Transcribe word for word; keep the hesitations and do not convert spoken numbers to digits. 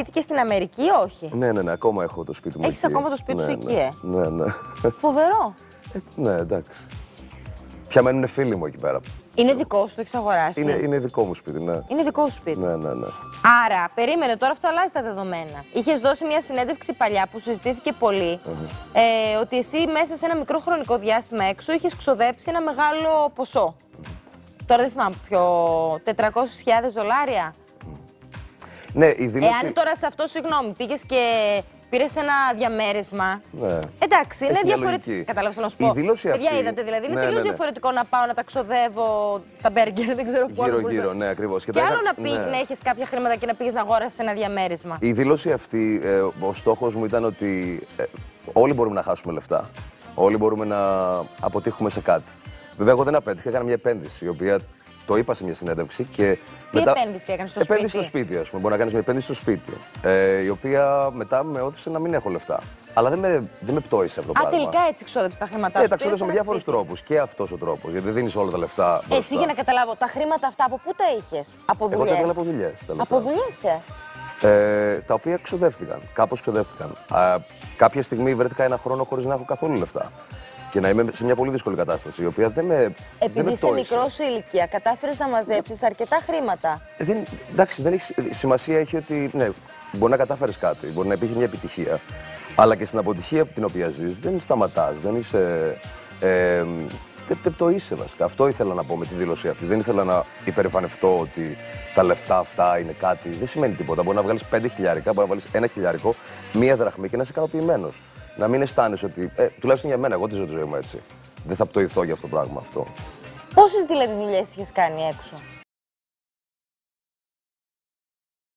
σπίτι και στην Αμερική, όχι? Ναι, ναι, ναι, ακόμα έχω το σπίτι μου. Έχεις εκεί. ακόμα το σπίτι ναι, σου ναι, εκεί, ε? Ναι, ναι. Φοβερό. Ε, ναι, εντάξει. Πια μένουν φίλοι μου εκεί πέρα. Είναι δικό σου, το έχεις αγοράσει? Είναι, είναι δικό μου σπίτι, ναι. Είναι δικό σου σπίτι. Ναι, ναι, ναι. Άρα, περίμενε, τώρα αυτό αλλάζει τα δεδομένα. Είχες δώσει μια συνέντευξη παλιά που συζητήθηκε πολύ, Mm-hmm. ε, ότι εσύ μέσα σε ένα μικρό χρονικό διάστημα έξω είχες ξοδέψει ένα μεγάλο ποσό. Mm-hmm. Τώρα δεν θυμάμαι ποιο, τετρακόσιες χιλιάδες δολάρια. Ναι, η δήλωση... Εάν τώρα σε αυτό, συγγνώμη, πήγες και πήρες ένα διαμέρισμα. Ναι. Εντάξει, είναι Έχει μια διαφορετικό. λογική. Κατάλαβα να σου Η πω. δήλωση Παιδιά, αυτή- είδατε δηλαδή. Είναι Ναι, τελείως ναι, ναι. διαφορετικό να πάω να τα ξοδεύω στα μπέργκερ, δεν ξέρω πού. Γύρω-γύρω, ναι, ακριβώς. Και τα άλλο είχα- να πει ναι. να έχεις κάποια χρήματα και να πήγες να αγόρασεις ένα διαμέρισμα. Η δήλωση αυτή, ε, ο στόχος μου ήταν ότι ε, όλοι μπορούμε να χάσουμε λεφτά. Όλοι μπορούμε να αποτύχουμε σε κάτι. Βέβαια, εγώ δεν απέτυχα, έκανα μια επένδυση, η οποία το είπα σε μια συνέντευξη. Και Τι επένδυση έκανες στο επένδυση σπίτι? στο σπίτι, ας πούμε. Μπορεί να κάνεις μια επένδυση στο σπίτι. Ε, η οποία μετά με όθησε να μην έχω λεφτά. Αλλά δεν με, δεν με πτώησε αυτό το Α, πράγμα. τελικά έτσι ξόδεψες τα χρήματά Ε, σου. τα Πήρες ξόδεψα με ένα διάφορους σπίτι. τρόπους. Και αυτός ο τρόπος. Γιατί δεν δίνεις όλα τα λεφτά. Εσύ μπροστά. για να καταλάβω, τα χρήματα αυτά από πού τα είχες? Από Εγώ τα δουλειές? έβγαλα από δουλειές. τα λεφτά. Από δουλειές, ε. Ε, τα οποία ξοδεύτηκαν. Κάπως ξοδεύτηκαν. Α, κάποια στιγμή βρέθηκα ένα χρόνο χωρίς να έχω καθόλου λεφτά. Και να είμαι σε μια πολύ δύσκολη κατάσταση, η οποία δεν με. δεν Επειδή με είσαι πτώησε. μικρό σε ηλικία, κατάφερες να μαζέψεις αρκετά χρήματα. Ε, δεν, εντάξει, δεν έχει, σημασία έχει ότι. Ναι, μπορεί να κατάφερες κάτι, μπορεί να υπήρχε μια επιτυχία. Αλλά και στην αποτυχία από την οποία ζεις δεν σταματάς, δεν είσαι. Ε, δεν τε πτωείσαι βασικά. Αυτό ήθελα να πω με τη δήλωση αυτή. Δεν ήθελα να υπερηφανευτώ ότι τα λεφτά αυτά είναι κάτι. Δεν σημαίνει τίποτα. Μπορεί να βγάλεις πέντε χιλιάρικα, μπορεί να βγάλεις ένα χιλιάρικο, μία δραχμή και να είσαι ικανοποιημένος. Να μην αισθάνεσαι ότι. Ε, τουλάχιστον για μένα, εγώ τη ζω τη ζωή μου έτσι. Δεν θα πτωηθώ για αυτό το πράγμα αυτό. Πόσες δηλαδή δουλειές είχες κάνει έξω?